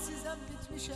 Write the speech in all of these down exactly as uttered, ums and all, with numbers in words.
çaresizem bitmişem.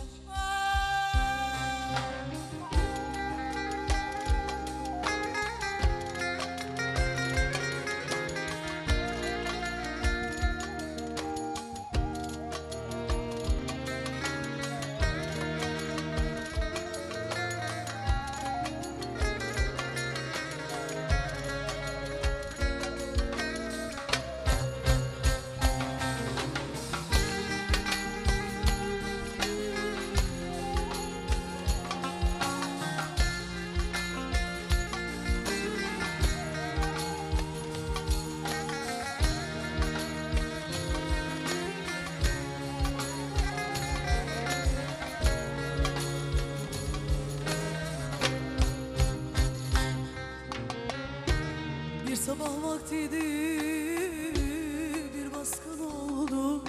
Bir sabah vaktiydi, bir baskın oldu.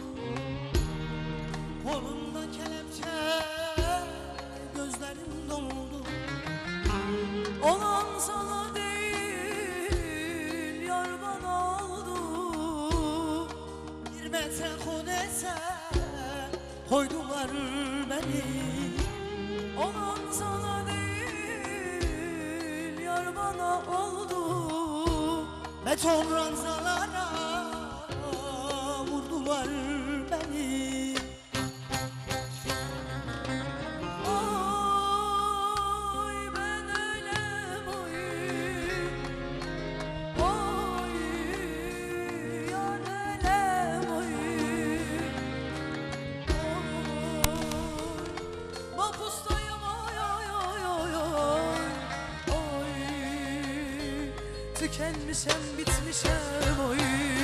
Kolumda kelepçe, gözlerim doldu. Olan sana değil, yar bana oldu. Bir metre kodese koydular beni. Olan sana değil, yar bana oldu. Beton ranzalara vurdular beni. Oy ben ölem oy, oy yar ölem oy, oy mahpustayım oy oy oy oy oy, oy tükenmişem bitmişem oy.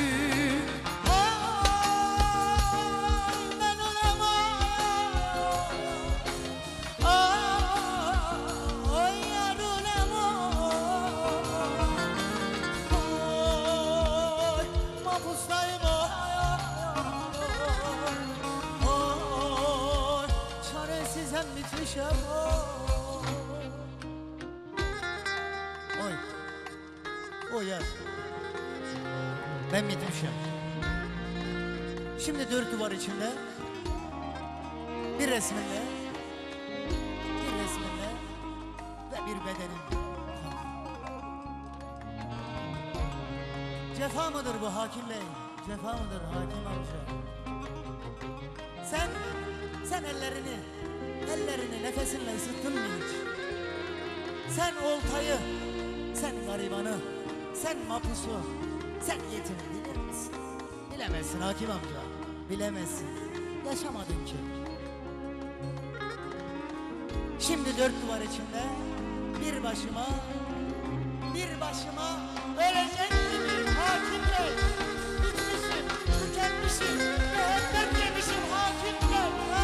Çaresizem bitmişem. Oy, oy yar, ben bitmişim. Şimdi dört duvar içinde bir resminle, bir resminle ve bir bedenim. Cefa mıdır bu hakim bey? Cefa mıdır hakim amca? Sen, sen ellerini, ellerini nefesinle ısıttın mı hiç? Sen oltayı, sen garibanı, sen mapusu, sen yetimi bilir misin? Bilemezsin hakim amca, bilemezsin. Yaşamadın ki. Şimdi dört duvar içinde bir başıma, bir başıma ölecek gibi hakim bey. Bitmişim, tükenmişim, müebbet yemişim hakim bey.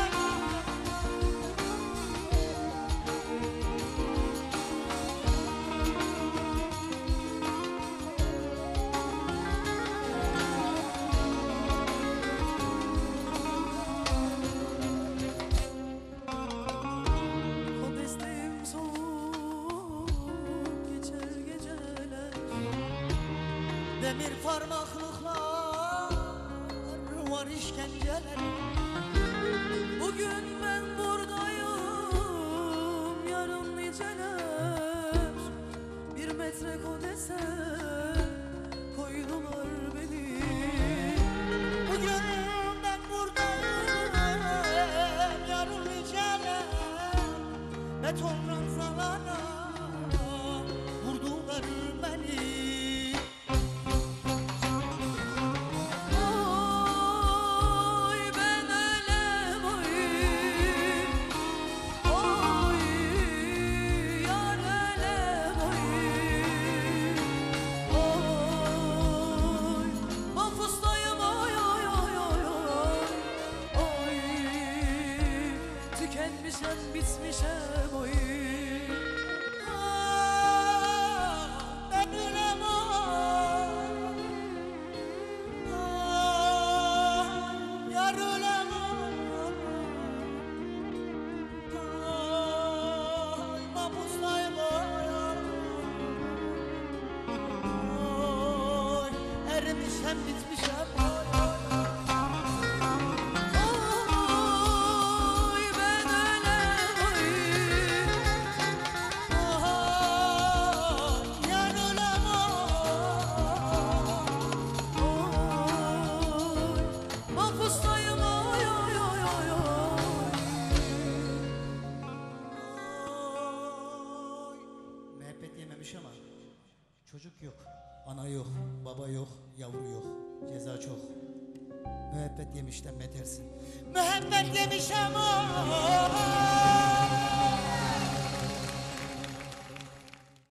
Kodesteyim soğuk geçer geceler. Demir parmaklıklar var işkenceler. Bugün ben buradayım, yarın niceler. Bir metre kodese koydular beni. Bugün ben buradayım, yarın niceler. Beton ranzalara vurdular beni. Oy ben ölem oy, oy yar ölem oy, oy mahpustayım oy oy oy oy oy, oy tükenmişem bitmişem oy. Ben ölemem, yar ölemem. Mahpustayım oy, erimişem bitmişem. Çocuk yok, ana yok, baba yok, yavru yok. Ceza çok. Müebbet yemişten betersin. Müebbet yemişem o.